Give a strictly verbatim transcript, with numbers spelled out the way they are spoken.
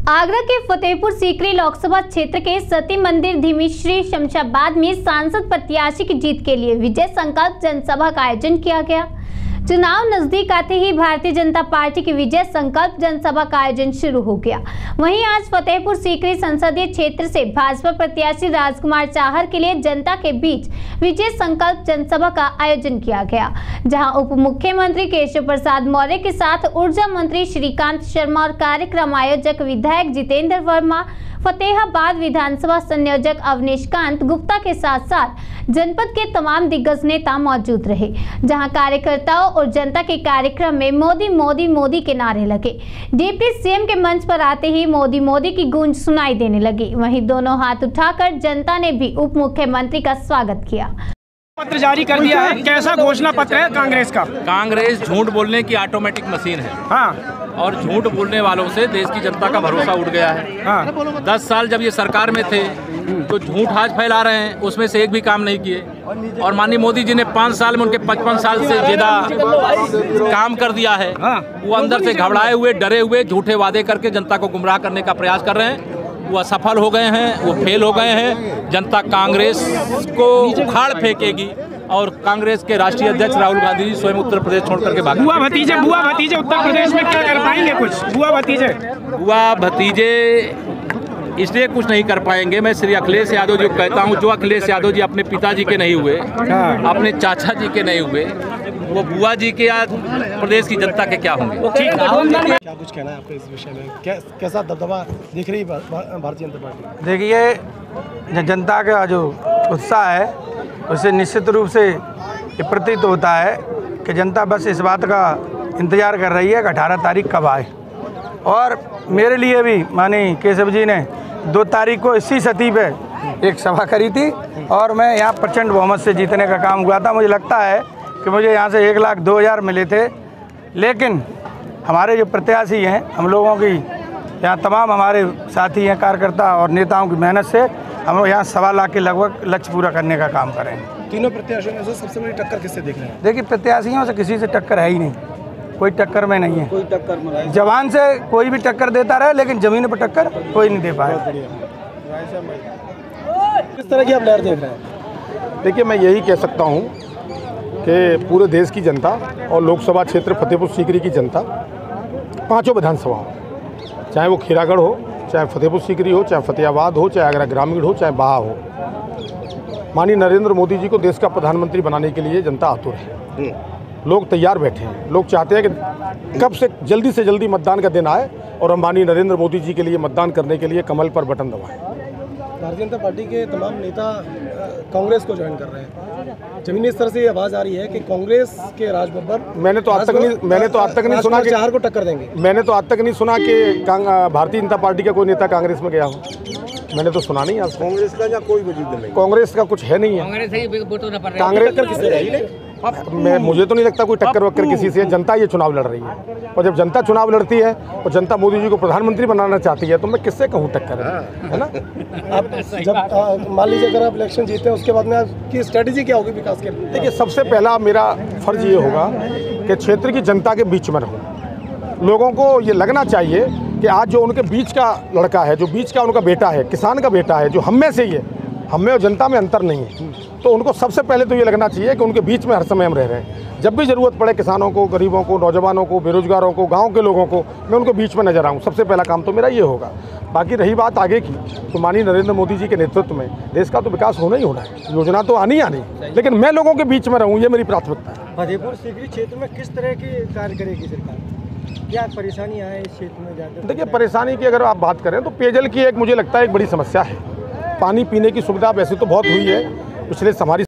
आगरा के फतेहपुर सीकरी लोकसभा क्षेत्र के सती मंदिर धीमीश्री शमशाबाद में सांसद प्रत्याशी की जीत के लिए विजय संकल्प जनसभा का आयोजन किया गया। चुनाव नजदीक आते ही भारतीय जनता पार्टी की विजय संकल्प जनसभा का आयोजन शुरू हो गया। वहीं आज फतेहपुर सीकरी संसदीय क्षेत्र से भाजपा प्रत्याशी राजकुमार चाहर के लिए जनता के बीच विजय संकल्प जनसभा का आयोजन किया गया, जहां उप मुख्यमंत्री केशव प्रसाद मौर्य के साथ ऊर्जा मंत्री श्रीकांत शर्मा और कार्यक्रम आयोजक विधायक जितेंद्र वर्मा, फतेहाबाद विधानसभा संयोजक अवनीश कांत गुप्ता के साथ साथ जनपद के तमाम दिग्गज नेता मौजूद रहे, जहां कार्यकर्ताओं और जनता के कार्यक्रम में मोदी मोदी मोदी के नारे लगे। डिप्टी सीएम के मंच पर आते ही मोदी मोदी की गूंज सुनाई देने लगी। वहीं दोनों हाथ उठाकर जनता ने भी उप मुख्यमंत्री का स्वागत किया। पत्र जारी कर दिया है, कैसा घोषणा पत्र है कांग्रेस का? कांग्रेस झूठ बोलने की ऑटोमेटिक मशीन है। हाँ। और झूठ बोलने वालों से देश की जनता का भरोसा उठ गया है। हाँ। दस साल जब ये सरकार में थे तो झूठ आज फैला रहे हैं, उसमें से एक भी काम नहीं किए। और माननीय मोदी जी ने पाँच साल में उनके पचपन साल से ज्यादा काम कर दिया है। वो अंदर से घबराए हुए, डरे हुए, झूठे वादे करके जनता को गुमराह करने का प्रयास कर रहे हैं। वो असफल हो गए हैं, वो फेल हो गए हैं। जनता कांग्रेस को उखाड़ फेंकेगी और कांग्रेस के राष्ट्रीय अध्यक्ष राहुल गांधी जी स्वयं उत्तर प्रदेश छोड़ करके भाग। बुआ भतीजे बुआ भतीजे उत्तर प्रदेश में क्या कर पाएंगे? कुछ बुआ भतीजे बुआ भतीजे इसलिए कुछ नहीं कर पाएंगे। मैं श्री अखिलेश यादव जी को कहता हूँ, जो अखिलेश यादव जी अपने पिताजी के नहीं हुए, अपने चाचा जी के नहीं हुए, वो बुआ जी के आज प्रदेश की जनता के क्या होंगे? क्या कुछ कहना है आपको इस विषय में? कै, कैसा दबदबा दिख रही है भारतीय जनता पार्टी? देखिए, जनता का जो उत्साह है उससे निश्चित रूप से ये प्रतीत होता है कि जनता बस इस बात का इंतज़ार कर रही है कि अठारह तारीख कब आए। और मेरे लिए भी माननीय केशव जी ने दो तारीख को इसी सती पे एक सभा करी थी और मैं यहाँ प्रचंड बहुमत से जीतने का काम हुआ था। मुझे लगता है कि मुझे यहाँ से एक लाख दो हज़ार मिले थे, लेकिन हमारे जो प्रत्याशी हैं, हम लोगों की यहाँ तमाम हमारे साथी हैं, कार्यकर्ता और नेताओं की मेहनत से हम यहाँ सवा लाख के लगभग लक्ष्य पूरा करने का काम करेंगे। तीनों प्रत्याशियों में से सबसे बड़ी टक्कर किससे देख रहे हैं? देखिए, प्रत्याशियों से किसी से टक्कर है ही नहीं, कोई टक्कर में नहीं है। कोई टक्कर में जवान से कोई भी टक्कर देता रहे, लेकिन जमीन पर टक्कर कोई नहीं दे पाया। किस तरह की आप लहर देख रहे हैं? देखिए, मैं यही कह सकता हूँ कि पूरे देश की जनता और लोकसभा क्षेत्र फतेहपुर सीकरी की जनता, पांचों विधानसभाओं, चाहे वो खीरागढ़ हो, चाहे फतेहपुर सीकरी हो, चाहे फतेहाबाद हो, चाहे आगरा ग्रामीण हो, चाहे बाहा हो, माननीय नरेंद्र मोदी जी को देश का प्रधानमंत्री बनाने के लिए जनता आतुर है। लोग तैयार बैठे हैं। लोग चाहते हैं कि कब से जल्दी से जल्दी मतदान का दिन आए और हम माननीय नरेंद्र मोदी जी के लिए मतदान करने के लिए कमल पर बटन दबाएं। भारतीय जनता पार्टी के तमाम नेता कांग्रेस को ज्वाइन कर रहे हैं। जमीनी स्तर से ये आवाज़ आ रही है कि कांग्रेस के राज बब्बर मैंने तो आज तक नहीं मैंने तो आज तक नहीं सुना कि चाहर को टक्कर देंगे। मैंने तो आज तक नहीं सुना कि भारतीय जनता पार्टी का कोई नेता कांग्रेस में गया हो। मैंने तो सुना नहीं आज। कांग्रेस का या कोई वजूद नहीं? कांग्रेस का कुछ है नहीं है। कांग्रेस मैं मुझे तो नहीं लगता कोई टक्कर वक्कर किसी से। जनता ये चुनाव लड़ रही है, और जब जनता चुनाव लड़ती है और जनता मोदी जी को प्रधानमंत्री बनाना चाहती है तो मैं किससे कहूँ टक्कर है, है ना? आप जब मान लीजिए अगर आप इलेक्शन जीते हैं, उसके बाद में आपकी स्ट्रेटेजी क्या होगी विकास के लिए? देखिए, सबसे पहला मेरा फर्ज ये होगा कि क्षेत्र की जनता के बीच में रहूँ। लोगों को ये लगना चाहिए कि आज जो उनके बीच का लड़का है, जो बीच का उनका बेटा है, किसान का बेटा है, जो हम में से ही है, हम में और जनता में अंतर नहीं है, तो उनको सबसे पहले तो ये लगना चाहिए कि उनके बीच में हर समय हम रह रहे हैं। जब भी ज़रूरत पड़े किसानों को, गरीबों को, नौजवानों को, बेरोजगारों को, गांव के लोगों को, मैं उनको बीच में नजर आऊँ। सबसे पहला काम तो मेरा ये होगा। बाकी रही बात आगे की, तो माननीय नरेंद्र मोदी जी के नेतृत्व में देश का तो विकास होना ही होना है। योजना तो आनी आनी, लेकिन मैं लोगों के बीच में रहूँ, ये मेरी प्राथमिकता है। फतेहपुर सीकरी क्षेत्र में किस तरह की कार्य करेगी सरकार? क्या परेशानियाँ हैं इस क्षेत्र में ज़्यादा? देखिए, परेशानी की अगर आप बात करें तो पेयजल की एक मुझे लगता है एक बड़ी समस्या है। पानी पीने की सुविधा वैसे तो बहुत हुई है, पिछले हमारी